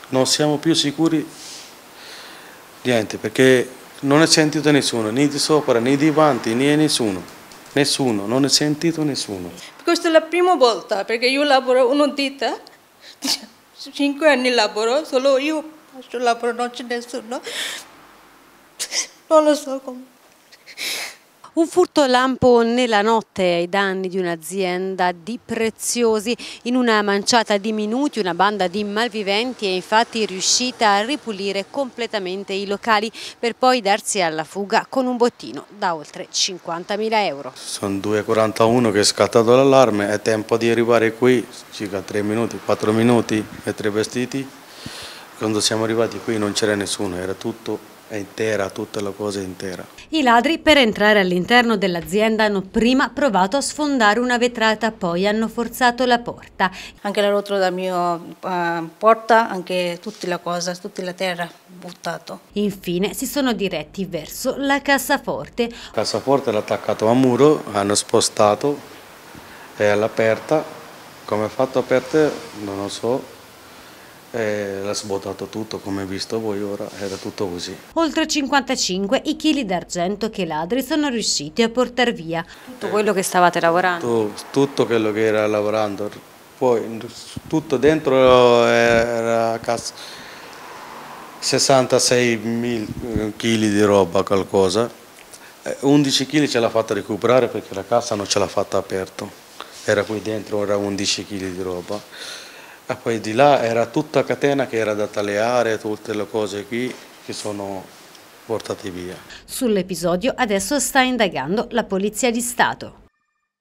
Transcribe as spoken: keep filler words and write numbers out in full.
non siamo più sicuri niente, perché non è sentito nessuno, né di sopra, né di avanti, né nessuno. Nessuno, non è sentito nessuno. Questa è la prima volta, perché io lavoro una ditta, cinque anni lavoro, solo io faccio lavoro, non c'è nessuno. Non lo so come. Un furto lampo nella notte ai danni di un'azienda di preziosi. In una manciata di minuti una banda di malviventi è infatti riuscita a ripulire completamente i locali per poi darsi alla fuga con un bottino da oltre cinquantamila euro. Sono due e quarantuno che è scattato l'allarme, è tempo di arrivare qui, circa tre minuti, quattro minuti e tre vestiti. Quando siamo arrivati qui non c'era nessuno, era tutto intera, tutta la cosa intera. I ladri per entrare all'interno dell'azienda hanno prima provato a sfondare una vetrata, poi hanno forzato la porta. Anche la rotola della mia uh, porta, anche tutta la cosa, tutta la terra buttato. Infine si sono diretti verso la cassaforte. La cassaforte l'ha attaccato a muro, hanno spostato, è all'aperta, come ha fatto aperta non lo so. E l'ha svuotato tutto, come hai visto voi ora, era tutto così. Oltre cinquantacinque i chili d'argento che i ladri sono riusciti a portare via. Tutto quello che stavate lavorando? Tutto, tutto quello che era lavorando, poi tutto dentro era sessantasei mila chili di roba, qualcosa. undici chili ce l'ha fatta recuperare perché la cassa non ce l'ha fatta aperto. Era qui dentro, era undici chili di roba. E poi di là era tutta catena che era da tagliare, tutte le cose qui che sono portate via. Sull'episodio adesso sta indagando la Polizia di Stato.